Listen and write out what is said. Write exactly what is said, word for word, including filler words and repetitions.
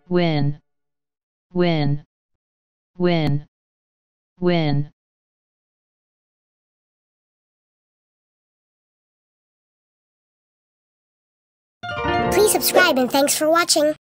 win, win, win, win. Please subscribe and thanks for watching.